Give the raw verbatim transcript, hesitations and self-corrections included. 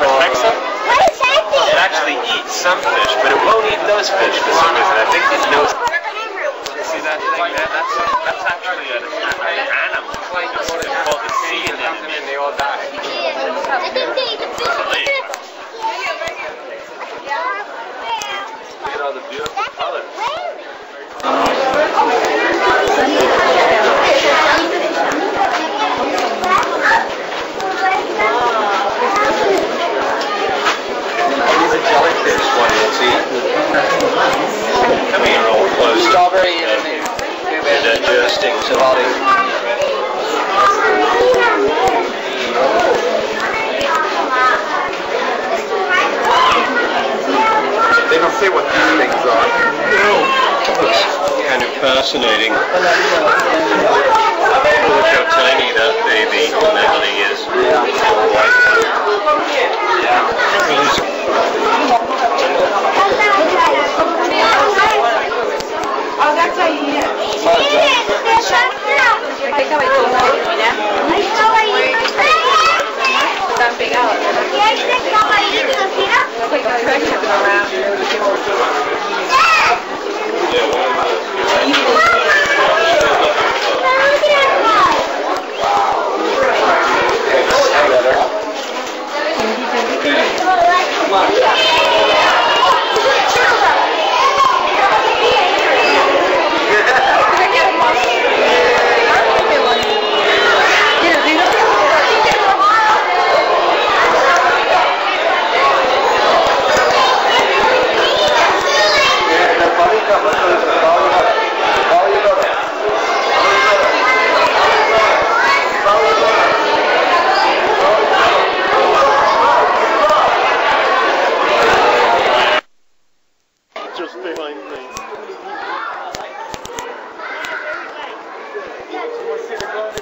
Alexa? It actually eats some fish, but it won't eat those fish for some reason. I think it knows. See that thing there? That's, that's actually an, an animal. It's called the sea anemone. And they all die. Look at all the beautiful colors. Jellyfish one will see. Come here, old close. Strawberry and digesting body. They don't say what these things are. It's kind of fascinating. Look how tiny that baby anemone is. Oh, that's how you eat it. Just behind me.